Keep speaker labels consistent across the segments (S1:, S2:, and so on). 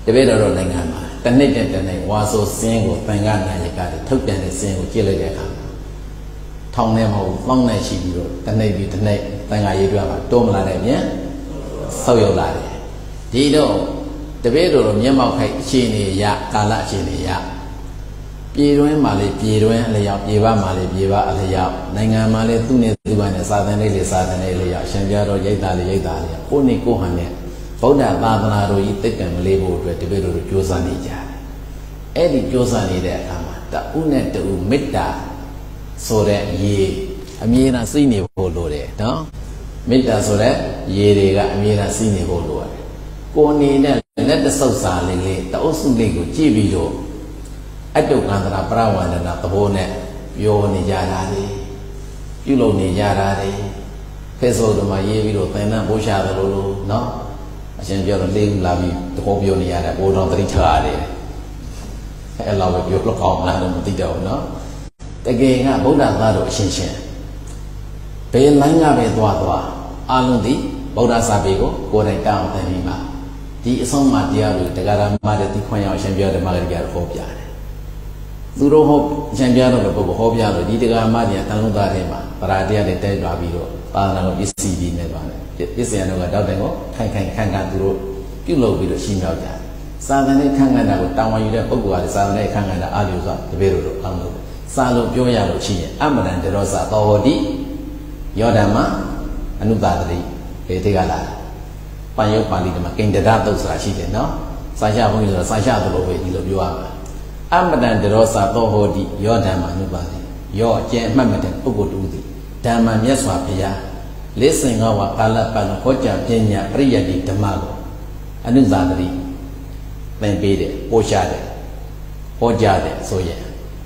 S1: တပည့်တော်နိုင်ငံမှာတစ်နှစ်နဲ့တစ်နှစ်ဝါဆိုစင်းကိုသင်္ကန်းနိုင်ရကထုတ်ပြန်တဲ့စင်းကိုကြည့်လိုက်တဲ့အခါမှာထောင်ထဲမဟုတ်ပေါင်းနဲ့ရှိပြီးတော့တစ်နှစ်ပြီးတစ်နှစ်သင်္ကန်းရေးပြမှာတိုးမလာတဲ့ပြင်ဆောက်ရောက်လာတယ်ဒီတော့တပည့်တော်မျက်မှောက်ခိုက်အခြေအနေရကာလအခြေအနေရပြည်တွင်းမှာလေပြည်တွင်းအလျောက်ပြည်ပမှာလေပြည်ပအလျောက်နိုင်ငံမှာလေသူ့နဲ့သူ့ဘာနဲ့စာသင်လေးတွေစာသင်လေးလျောက်ရှင်ပြတော်ရိတ်သားလေးရိတ်သားလေးကိုနေကိုဟန်နဲ့ဗုဒ္ဓသာသနာတော်ကြီးတိတ်ကံမလေးဖို့အတွက်တပည့်တော်ကြိုးစားနေကြတယ်အဲ့ဒီကြိုးစားနေတဲ့အခါမှာတဦးနဲ့တဦးမေတ္တာဆိုတဲ့ရေအမြဲတမ်းစိနေဖို့လိုတယ်နော်မေတ္တာဆိုတဲ့ရေတွေကအမြဲတမ်းစိနေဖို့လိုတယ်ကိုနေတဲ့လက်တဆုပ်စာလေးတအုပ်စုလေးကိုကြည့်ပြီးတော့အတုကန္တရာပရဝန္ဒနာသဘောနဲ့ပြောနေကြတာလေပြုလုပ်နေကြတာလေဖေဆိုတို့မှာရေးပြီးတော့သင်္นานပိုးရှာတယ်လို့နော်အရှင်ပြောတော့လေးလာပြီးတဘောပြောနေရတဲ့ဘိုးတော်သတိထားရတယ်အဲ့လောက်ပဲပြောလို့ကောင်းလားတော့မသိတော့ဘူးနော်တကယ်ကဗုဒ္ဓသားတော်အရှင်ရှင်ဘယ်လိုင်းကပဲသွားအာလုံးဒီဗုဒ္ဓစာပေကိုကိုယ်တိုင်တောင်းသင်ပြီးမှဒီအဆုံးအမတရားတွေတရားဓမ္မတွေသိခွင့်ရအောင်ရှင်ပြောဓမ္မဂရိယာဟောပြတယ်သူတို့ဟောရှင်ပြတော့တဲ့ပုဂ္ဂိုလ်ဟောပြလို့ဒီတရားဓမ္မတွေတန်လုံးသားထဲမှာပရာတရားတွေတဲသွားပြီးတော့သာသနာတော်ပစ္စည်းကြီးနေပါတယ်ပစ္စည်းတော်ကတောက်တယ်ကိုခိုင်ခန့်သူတို့ပြုလုပ်ပြီးတော့ရှင်းမြောက်ကြတယ်စာသနာခန့်ခန့်တာကိုတာဝန်ယူတဲ့ပုဂ္ဂိုလ်ကစာသနာခန့်ခန့်တာအာရုံစွာတပည့်တို့အောင်လို့စာလို့ပြောရလို့ရှိရင်အမရံတရောစာသောဟောတိယောဓမ္မအနုပါတိဘယ်တိကလာပန်ယုတ်ပါဠိတွေမှာကိန္ဒရသုတ်ဆိုတာရှိတယ်နော်စာရှဘုန်းကြီးဆိုတာစာရှသလိုပဲဒီလိုပြောရမှာအမတန်တရောစာသောဟောတိယောဓမ္မအနုပါတိယောအကျဉ်အမှတ်မတဲ့ပုဂ္ဂိုလ်တူသည်ဓမ္မမြတ်စွာဘုရားလေးစင်ကဝကာလပတ်ဟောကြားပညာပရိယတ္တိဓမ္မကိုအနုသာတိသင်ပေးတယ်ပို့ချတယ်ဟောကြားတယ်ဆိုရင်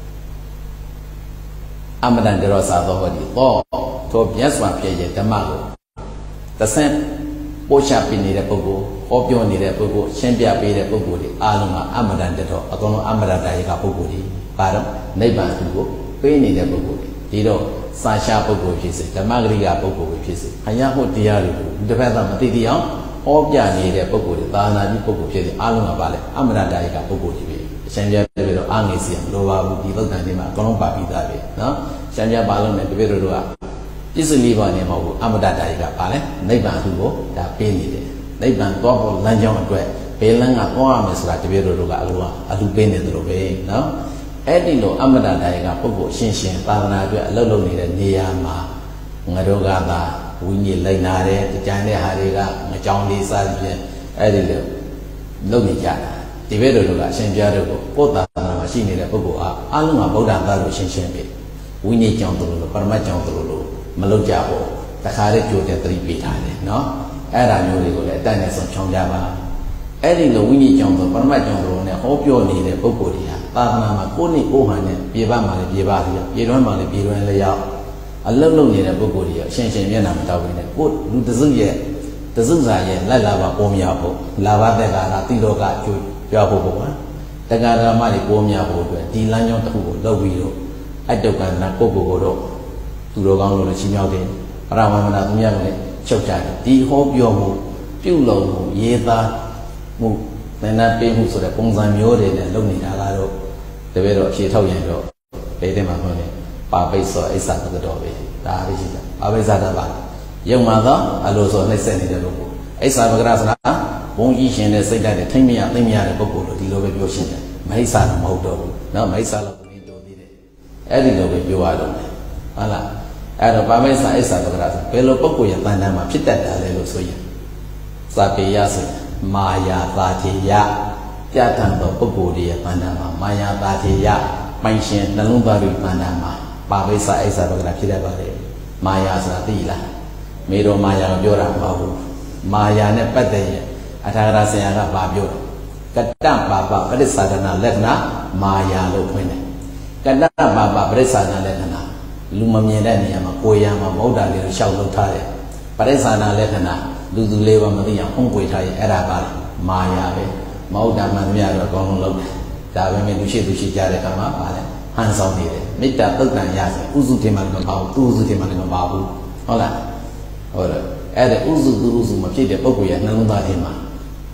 S1: အမတန်တရောစာသောဟောတိသောထိုမြတ်စွာဘုရားရဲ့ဓမ္မကိုသဆင့်ပို့ချပေးနေတဲ့ပုဂ္ဂိုလ်ဟောပြောနေတဲ့ပုဂ္ဂိုလ်ရှင်းပြပေးတဲ့ပုဂ္ဂိုလ်တွေအားလုံးကအမတန်တရောအကုန်လုံးအမတတာရေကပုဂ္ဂိုလ်တွေပါတော့နိဗ္ဗာန်သူကိုပေးနေတဲ့ပုဂ္ဂိုလ်တွေဒီတော့စာရှာပုဂ္ဂိုလ်ဖြစ်စေဓမ္မဂရိယာပုဂ္ဂိုလ်ဖြစ်စေအရာဟုတ်တရားတွေကိုတစ်ဖက်သားမသိသေးအောင်ဟောပြနေတဲ့ပုဂ္ဂိုလ်တွေသာသနာပြုပုဂ္ဂိုလ်ဖြစ်စေအားလုံးကပါလေအမတတာရေကပုဂ္ဂိုလ်တွေပဲရှင်းပြပြီးတော့အားငယ်စီမလိုပါဘူးဒီသုတ်တန်တွေမှာအကုန်လုံးပါပြီးသားပဲနော်ရှင်းပြပါလို့နဲ့တပည့်တို့ကပြစ္ဆုလေးပါးနဲ့မဟုတ်ဘူးအမတတာရေကပါလေနိဗ္ဗာန်သူကိုဒါပေးနေတယ်နိဗ္ဗာန်သွားဖို့လမ်းကြောင်းအတွက်ဘယ်လမ်းကသွားရမယ်ဆိုတာတပည့်တို့ကအလူပေးနေတယ်လို့ပဲနော်အဲ့ဒီလိုအမတတာရေကပုဂ္ဂိုလ်ရှင်သာသနာအတွက်အလုပ်လုပ်နေတဲ့နေရာမှာငါတို့ကသာဝိညာဉ်လိုက်နာတယ်ကြံတဲ့ဟာတွေကငကြောင်လေးစားပြီးအဲ့ဒီလိုလုပ်နေကြတာဒီဘက်တို့ကအရှင်ပြတို့ကိုကိုယ်သာသနာမှာရှိနေတဲ့ပုဂ္ဂိုလ်အားလုံးကဗုဒ္ဓသားလို့ရှင်ပဲဝိညာဉ်ကြောင့်တို့လို့ပရမတ်ကြောင့်တို့လို့မလုပ်ကြဘူးတခါတည်းကြိုတဲ့သတိပေးထားတယ်နော်အဲ့ဒါမျိုးတွေကိုလည်းအတတ်နဲ့ဆုံးချောင်းကြပါအဲ့ဒီလိုဝိညာဉ်ကြောင့်တို့ပရမတ်ကြောင့်တို့နဲ့ဟောပြောနေတဲ့ပုဂ္ဂိုလ်တွေကသာသနာမှာကိုယ်နဲ့ကိုယ်ဟန်နဲ့ပြေပမှာလည်းပြေပလျောက်ပြေတွန်းမှာလည်းပြေတွန်းလျောက်အလုံးလုံးနေတဲ့ပုဂ္ဂိုလ်တွေရောရှင်မျက်နှာမတောက်ဘဲနဲ့ကိုယ်လူတစုရဲ့တစုစာရဲ့လက်လာပါပေါ်မြောက်ဖို့လာဘသက်ကာတိလောကအကျိုးပြောဖို့ပေါ့ကွာတက္ကရာမတွေပေါ်မြောက်ဖို့အတွက်ဒီလမ်းကြောင်းတစ်ခုကိုလုပ်ပြီးတော့အတုကန္နာပုဂ္ဂိုလ်ကိုတော့သူတော်ကောင်းလို့ချီးမြှောက်တယ်ပရမမနာသူများကလည်းချုပ်ကြတယ်ဒီဟောပြောမှုပြုလုပ်မှုရေးသားမှုသင်္ဍပေးမှုဆိုတဲ့ပုံစံမျိုးတွေနဲ့လုပ်နေတာကတော့တပည့်တော်အဖြေထုတ်ရင်တော့ဘယ်တဲ့မှာမှလဲပါပိတ်ဆိုအိဆာတတော်ပဲဒါလေးရှိတာပါပိတ်စာတပါရုံမှာတော့အလိုဆိုနှိမ့်ဆက်နေတဲ့ပုဂ္ဂိုလ်အိဆာပကရဆိုတာဘုံကြီးရှင်တဲ့စိတ်ဓာတ်နဲ့ထိမ့်မရသိမ့်မရတဲ့ပုဂ္ဂိုလ်လို့ဒီလိုပဲပြောရှင်းတယ်မိစ္ဆာတော့မဟုတ်တော့ဘူးနော်မိစ္ဆာလို့ကိုင်းတော်သေးတယ်အဲ့ဒီလိုပဲပြောရတော့မယ်ဟုတ်လားအဲ့တော့ပါမိစ္ဆာအိဆာပကရဆိုဘယ်လိုပုဂ္ဂိုလ်ရဲ့တဏ္ဍာမှာဖြစ်တတ်တယ်လဲလို့ဆိုရင်စာပေရဆိုမာယာသာတိယပြဋ္ဌာန်းသောပုဂ္ဂိုလ်ရဲ့တဏ္ဍာမှာမာယာသာတိယပိုင်ရှင်နှလုံးသားရဲ့တဏ္ဍာမှာပါမိစ္ဆာအိဆာပကရဖြစ်တတ်ပါတယ်မာယာဆိုတာသိလားမေတော်မာယာကိုပြောတာမဟုတ်ဘူးမာယာနဲ့ပတ်သက်ရင်အထာဂရဆရာကဗာပြောတယ်ကတ္တပါပပရိစ္ဆာဒနာလက္ခဏာမာယာလို့ဖွင့်တယ်ကတ္တပါပပရိစ္ဆာဒနာလက္ခဏာလူမမြင်တဲ့နေရာမှာကိုယ်ရမှာမဟုတ်တာလေးကိုရှောက်လုပ်ထားတယ်ပရိစ္ဆာဒနာလက္ခဏာလူသူလေးပါမသိအောင်ဖုံးကွယ်ထားရင်အဲ့ဒါကမာယာပဲမဟုတ်တာမှန်သမျှတော့အကုန်လုံးလုပ်တယ်ဒါပဲမဲ့သူရှိကြတဲ့အခါမှာပါလေဟန်ဆောင်နေတယ်မေတ္တာသုတ်တန်ရဆိုဥစုထင်မှလည်းမပါဘူးသူဥစုထင်မှလည်းမပါဘူးဟုတ်လားဟုတ်တယ်အဲ့ဒါဥစုသူဥစုမဖြစ်တဲ့ပုဂ္ဂိုလ်ရဲ့နှလုံးသားထဲမှာ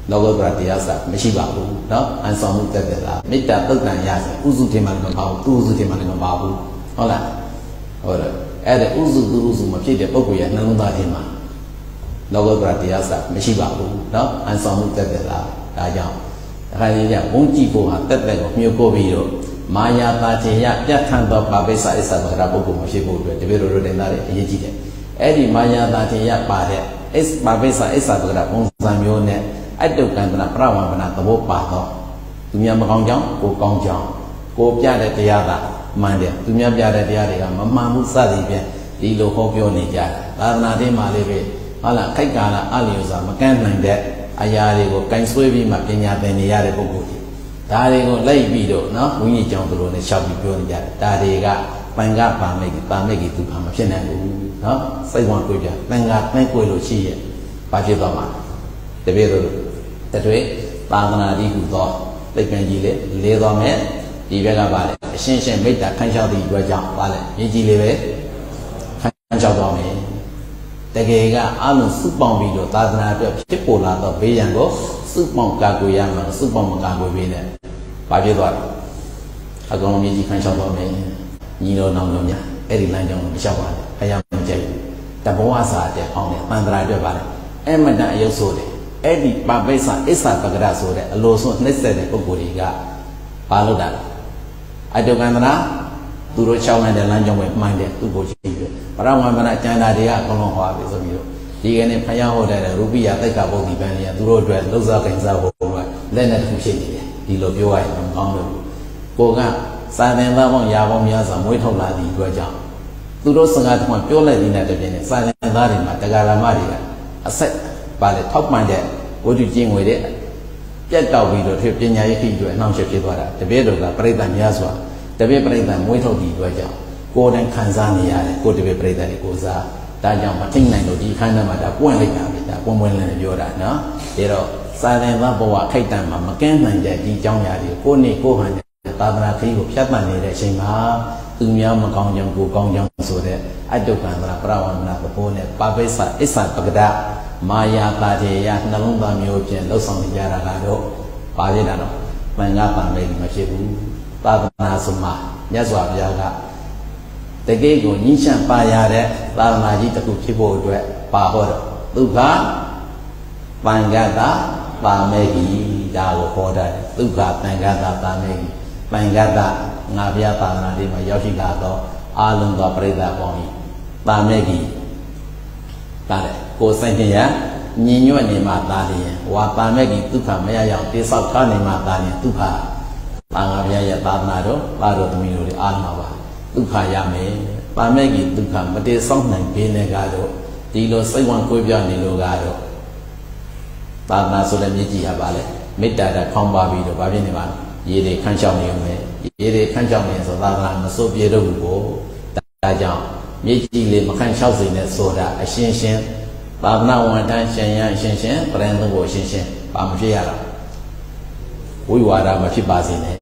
S1: လောကုတ္တရာတရားစာမရှိပါဘူးเนาะအန်ဆောင်မှုတက်တယ်လားမေတ္တာသုတ်တန်ရဆိုဥစုထင်မှလည်းမပါဘူးသူဥစုထင်မှလည်းမပါဘူးဟုတ်လားဟုတ်တယ်အဲ့ဒါဥစုသူဥစုမဖြစ်တဲ့ပုဂ္ဂိုလ်ရဲ့နှလုံးသားထဲမှာလောကုတ္တရာတရားစာမရှိပါဘူးเนาะအန်ဆောင်မှုတက်တယ်လားဒါကြောင့်အခါကြီးကဘုံကြည့်ဖို့ဟာတက်တက်ကိုမြို့ကိုပြီးတော့မာယာတာချေယပြတ်ထန်သောပါပိစ္ဆအစ္ဆဗကရပုဂ္ဂိုလ်မဖြစ်ဖို့အတွက်တပည့်တော်တို့တင်သားတဲ့အရေးကြီးတယ်အဲ့ဒီမာယာတာချေယပါတဲ့ပါပိစ္ဆအစ္ဆဗကရပုံစံမျိုးနဲ့အတုကံတနာပရဝံပနာသဘောပါတော့သူများမကောင်းကြောင်းကိုကောင်းကြောင်းကိုပြတဲ့တရားသာမှန်တယ်သူများပြတဲ့တရားတွေကမမှန်ဘူးစသည်ဖြင့်ဒီလိုဟောပြောနေကြတယ်သာသနာ့ထဲမှာလေးပဲဟုတ်လားခိုက်ကာလအလျော်စွာမကန့်နိုင်တဲ့အရာတွေကိုကင်ဆွဲပြီးမှပညာသင်နေရတဲ့ပုဂ္ဂိုလ်တွေဒါတွေကိုလိုက်ပြီးတော့နော်ဝိညာဉ်ကြောင့်တို့နဲ့ရှောက်ပြီးပြောနေကြတယ်ဒါတွေကပင်ကပါမိတ်ဒုက္ခမဖြစ်နိုင်ဘူးနော်စိတ်ဝင်ကိုပြပင်ကပင်ကိုလို့ရှိရဲ့ဘာဖြစ်သွားမှာတပည့်တို့တတွေ့သာသနာ့ဒီဟုသောသိပ္ပံကြီးလေလဲသွားမယ်ဒီဘက်ကပါလေအရှင်းရှင်းမိတ္တာခန်းလျှောက်သည့်အတွက်ကြောင့်ပါလေရည်ကြီးလေးပဲခန်းလျှောက်သွားမယ်တကယ်ကအလုံးစုပေါင်းပြီးတော့သာသနာအတွက်ဖြစ်ပေါ်လာတော့ဘေးရန်ကိုစုပေါင်းကာကွယ်ရမှာစုပေါင်းမကာကွယ်ပေးနဲ့ဘာဖြစ်သွားလဲအကောင်လုံးကြီးခန်းလျှောက်သွားမယ်ညီတော်နောင်တော်များအဲ့ဒီလမ်းကြောင်းကိုမလျှောက်ပါနဲ့ဖယားမကြိုက်ဘူးတဘောဝစာတဲ့အောင်တယ်တန်ត្រာအတွက်ပါလေအမတန်အယုတ်ဆိုတယ်အဲ့ဒီပါပိစ္ဆအစ္ဆပကရဆိုတဲ့အလိုဆုံးနှိမ့်ဆက်တဲ့ပုဂ္ဂိုလ်တွေကဘာလုပ်တာလဲအတုကံတနာသူတို့ရှောင်းလိုက်တဲ့လမ်းကြောင်းပဲမှန်တယ်သူ့ကိုကြည့်ပြပရဝံပနာကျန်တာတွေကအကုန်လုံးဟောပြီဆိုပြီးတော့ဒီကနေ့ဖယားဟောတဲ့ရူပိယသိက္ခာပုဒ်ဒီပန်းတွေကသူတို့အတွက်လှုပ်ရှားခင်စားဖို့ကလက်နဲ့တစ်ခုဖြစ်နေတယ်ဒီလိုပြောရရင်မကောင်းဘူးကိုကစာသင်သားပေါင်းရာပေါင်းများစွာမွေးထုတ်လာသည့်အတွက်ကြောင့်သူတို့စကားကပြောလိုက်တဲ့တပြင်းနဲ့စာသင်သားတွေမှာတရားဓမ္မတွေကအဆက်ပါလေထောက်ပံ့တဲ့ဝိတုကျင့်ဝေတဲ့ပြတ်တောက်ပြီးတော့ပညာရေးဖြစ်အတွက်အနှောင့်အယှက်ဖြစ်သွားတာတပည့်တော်ကပြိဿများစွာတပည့်ပြိဿမွေးထုတ်သည့်အတွက်ကြောင့်ကိုယ်တိုင်ခံစားနေရတယ်ကိုယ်တပည့်ပြိဿတွေကိုစားဒါကြောင့်မထိနိုင်လို့ဒီခန္ဓာမှာဒါပွင့်လိုက်တာပဲဒါပွင့်လင်းပြောတာနော်ဒါတော့စာသင်သားဘဝခိုက်တံမှာမကင်းနိုင်တဲ့ဒီအကြောင်းအရာတွေကိုနေကိုဟန်သာသနာခရီးကိုဖြတ်သန်းနေတဲ့အချိန်မှာသူများမကောင်းကြောင်ကိုကောင်းကြောင်ဆိုတဲ့အတုကံသရာပရဝန္ဒနာသဘောနဲ့ပါပိစ္ဆအစ္ဆပကဒမာယာတာတေယနှလုံးသားမျိုးဖြင့်လှုပ်ဆောင်နေကြတာကတော့ပါဖြစ်တာတော့မှန်ကပါမယ်မဖြစ်ဘူးသာသနာဆိုမှာမြတ်စွာဘုရားကတကယ်ကိုညှိရှံပါရတဲ့သာသနာကြီးတစ်ခုဖြစ်ဖို့အတွက်ပါဟောတော့ဒုက္ခပံဂတပါမေကြီးဒါကိုဟောတာဒုက္ခပံဂတပါမေကြီးပံဂတငါဘုရားသာသနာတွေမှာရောက်ရှိလာတော့အာလုံသောပြိဿပေါင်းကြီးပါမေကြီးဒါလေကိုစိတ်ဉာဏ်ညင်ညွတ်နေမှသာလျင်ဝါပါမေကြီးဒုက္ခမရရောက်တိဆောက်ထားနေမှသာလျင်ဒုက္ခပါငါဘုရားရဲ့သာသနာတော်ပါတော်သမီးတို့တွေအားလုံးပါဒုက္ခရမယ်ပါမေကြီးဒုက္ခမတေဆောက်နိုင်ပေနဲ့ကတော့ဒီလိုစိတ်ဝင်ကိုးပြနေလို့ကတော့သာသနာဆိုတဲ့မြစ်ကြီးဟာပါလေမေတ္တာတခေါင်းပါပြီးတော့ဗာပြင်းနေပါရေတွေခန့်ချောက်နေအောင်ပဲရေတွေခန့်ချောက်နေဆိုသာသနာမစိုးပြေတော့ဘူးကိုဒါကြောင့်မြစ်ကြီးလေးမခန့်ချောက်စိနေဆိုတာအရှင်းရှင်းသာသနာဝန်ထမ်းရှင်ရရှင်းရှင်းပရန်သုံးကိုရှင်းရှင်းဘာမဖြစ်ရတာဝိဝါဒမဖြစ်ပါစေနဲ့